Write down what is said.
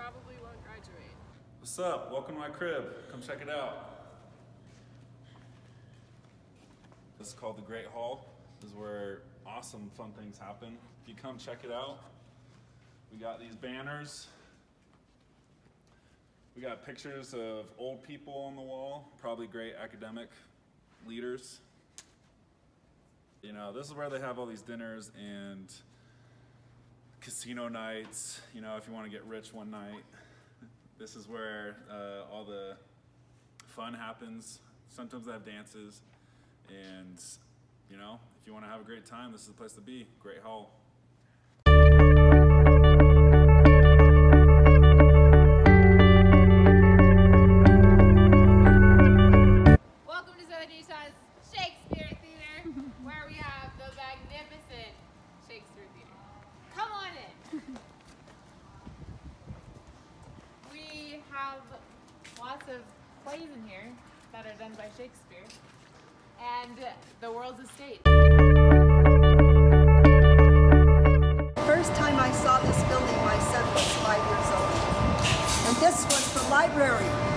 probably won't graduate. What's up? Welcome to my crib. Come check it out. This is called the Great Hall. This is where awesome, fun things happen. If you come check it out, we got these banners. We got pictures of old people on the wall, probably great academic leaders. You know, this is where they have all these dinners and casino nights, you know, if you want to get rich one night. This is where all the fun happens. Sometimes they have dances. And, you know, if you want to have a great time, this is the place to be. Great Hall. Welcome to Southern Utah's Shakespeare Theater, where we have the magnificent Shakespeare Theater. Come on in. We have lots of plays in here that are done by Shakespeare, and the world's a stage. First time I saw this building, my son was 5 years old. And this was the library.